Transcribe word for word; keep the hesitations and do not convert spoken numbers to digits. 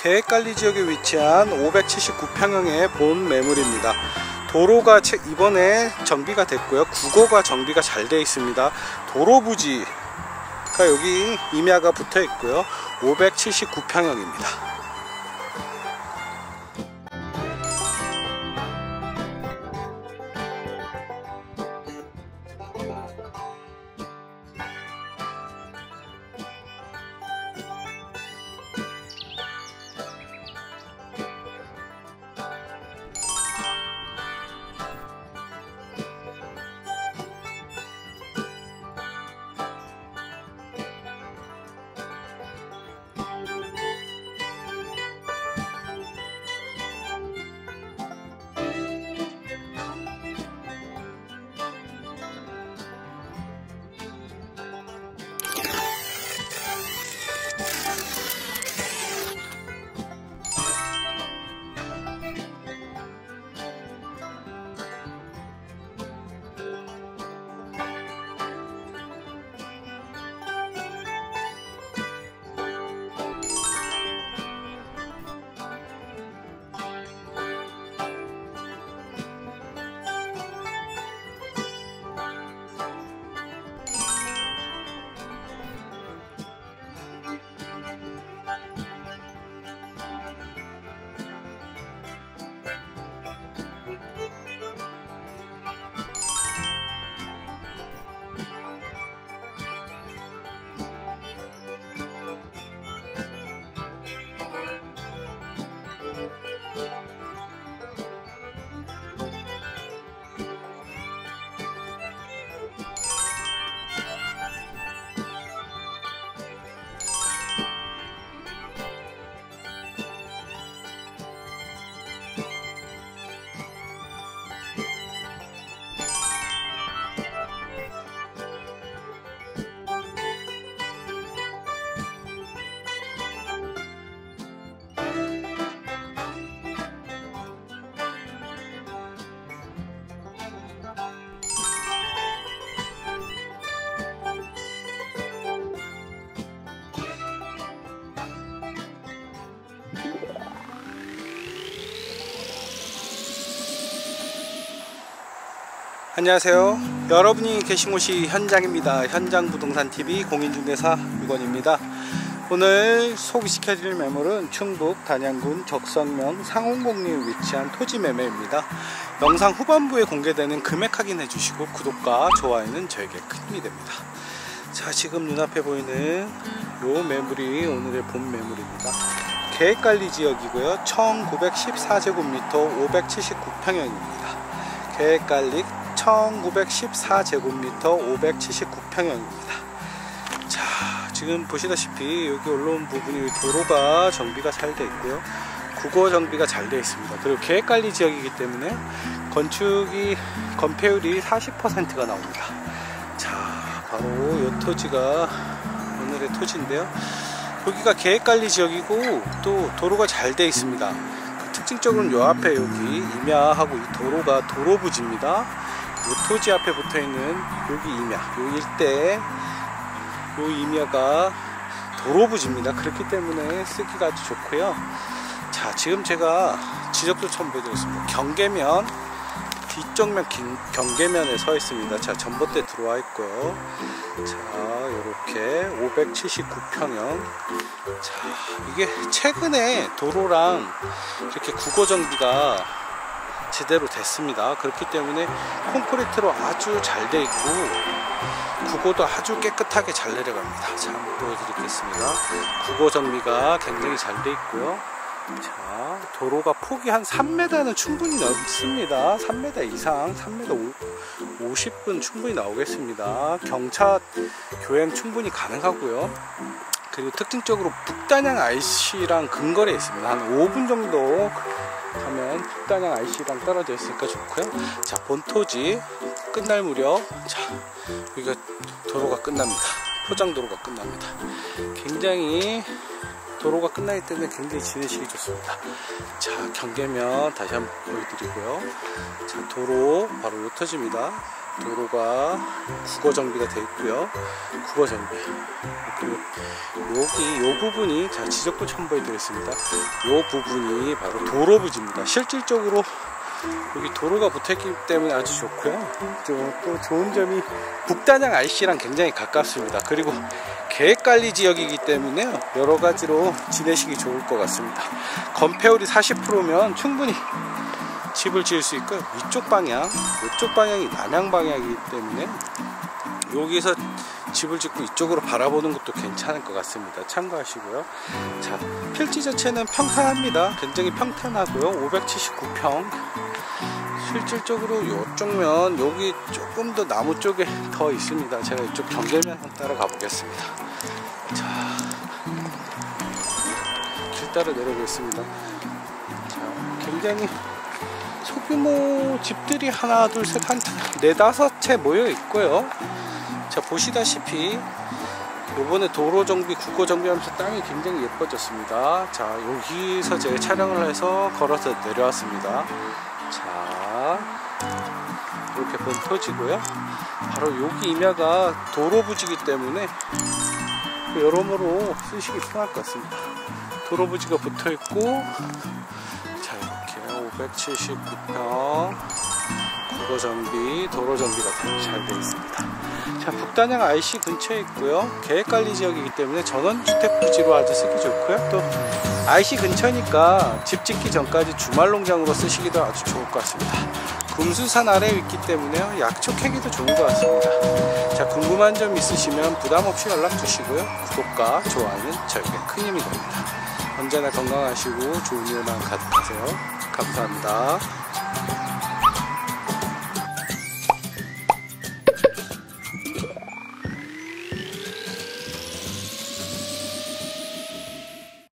계획관리 지역에 위치한 오백칠십구 평형의 본 매물입니다. 도로가 이번에 정비가 됐고요. 국어가 정비가 잘 되어 있습니다. 도로 부지가 여기 임야가 붙어 있고요. 오백칠십구 평형입니다. 안녕하세요. 여러분이 계신 곳이 현장입니다. 현장부동산티비 공인중개사 유건입니다. 오늘 소개시켜드릴 매물은 충북 단양군 적성면 상홍봉리에 위치한 토지 매매입니다. 영상 후반부에 공개되는 금액 확인해 주시고 구독과 좋아요는 저에게 큰 힘이 됩니다. 자, 지금 눈앞에 보이는 요 매물이 오늘의 본 매물입니다. 계획관리 지역이고요. 천구백십사 제곱미터 오백칠십구 평형입니다. 계획관리 천구백십사 제곱미터 오백칠십구 평형입니다. 자, 지금 보시다시피 여기 올라온 부분이 도로가 정비가 잘 되어 있고요. 국어 정비가 잘 되어 있습니다. 그리고 계획관리 지역이기 때문에 건축이 건폐율이 사십 퍼센트가 나옵니다. 자, 바로 이 토지가 오늘의 토지인데요. 여기가 계획관리 지역이고 또 도로가 잘 되어 있습니다. 특징적으로는 요 앞에 여기 임야하고 이 도로가 도로 부지입니다. 요 토지 앞에 붙어있는 여기 임야, 요 일대에 요 임야가 도로 부지입니다. 그렇기 때문에 쓰기가 아주 좋고요. 자, 지금 제가 지적도 처음 보여드렸습니다. 경계면, 뒤쪽면 경계면에 서 있습니다. 자, 전봇대 들어와 있고요. 자, 요렇게 오백칠십구 평형. 자, 이게 최근에 도로랑 이렇게 국어 정비가 제대로 됐습니다. 그렇기 때문에 콘크리트로 아주 잘 돼 있고 국어도 아주 깨끗하게 잘 내려갑니다. 자, 한번 보여드리겠습니다. 국어 정비가 굉장히 잘 돼 있고요. 자, 도로가 폭이 한 삼 미터는 충분히 넓습니다. 삼 미터 이상, 삼 미터 오십 분 충분히 나오겠습니다. 경차 교행 충분히 가능하고요. 그리고 특징적으로 북단양 아이씨랑 근거리에 있습니다. 한 오 분 정도 가면 북단양 아이씨랑 떨어져 있으니까 좋고요. 자, 본토지 끝날 무렵, 자, 여기가 도로가 끝납니다. 포장도로가 끝납니다. 굉장히 도로가 끝나기 때문에 굉장히 지내시기 좋습니다. 자, 경계면 다시 한번 보여드리고요. 자, 도로 바로 요 터집니다. 도로가 국어 정비가 되어 있고요. 국어 정비. 그리고 여기 요 부분이 자 지적도 첨부해 드렸습니다. 요 부분이 바로 도로 부지입니다. 실질적으로 여기 도로가 붙어있기 때문에 아주 좋고요. 또 좋은 점이 북단양 아이씨랑 굉장히 가깝습니다. 그리고 계획관리 지역이기 때문에 여러 가지로 지내시기 좋을 것 같습니다. 건폐율이 사십 퍼센트면 충분히 집을 지을 수 있고요. 이쪽 방향, 이쪽 방향이 남향 방향이기 때문에 여기서 집을 짓고 이쪽으로 바라보는 것도 괜찮을 것 같습니다. 참고하시고요. 자, 필지 자체는 평탄합니다. 굉장히 평탄하고요. 오백칠십구 평. 실질적으로 이쪽 면 여기 조금 더 나무 쪽에 더 있습니다. 제가 이쪽 경계면 한번 따라가 보겠습니다. 자, 길 따라 내려보겠습니다. 자, 굉장히 소규모 집들이 하나 둘 셋 한 네다섯 채 모여 있고요. 자, 보시다시피 요번에 도로 정비, 국고 정비하면서 땅이 굉장히 예뻐졌습니다. 자, 여기서 제가 촬영을 해서 걸어서 내려왔습니다. 자, 이렇게 본 토지고요. 바로 여기 임야가 도로 부지이기 때문에 여러모로 쓰시기 편할 것 같습니다. 도로 부지가 붙어 있고, 자, 이렇게 오백칠십구 평 국어 정비, 도로 정비가 잘 되어 있습니다. 자, 북단양 아이씨 근처에 있고요. 계획관리 지역이기 때문에 전원주택 부지로 아주 쓰기 좋고요. 또 아이씨 근처니까 집 짓기 전까지 주말 농장으로 쓰시기도 아주 좋을 것 같습니다. 금수산 아래에 있기 때문에 약촉하기도 좋은 것 같습니다. 자, 궁금한 점 있으시면 부담 없이 연락 주시고요. 구독과 좋아요는 저에게 큰 힘이 됩니다. 언제나 건강하시고 좋은 일만 가득하세요. 감사합니다.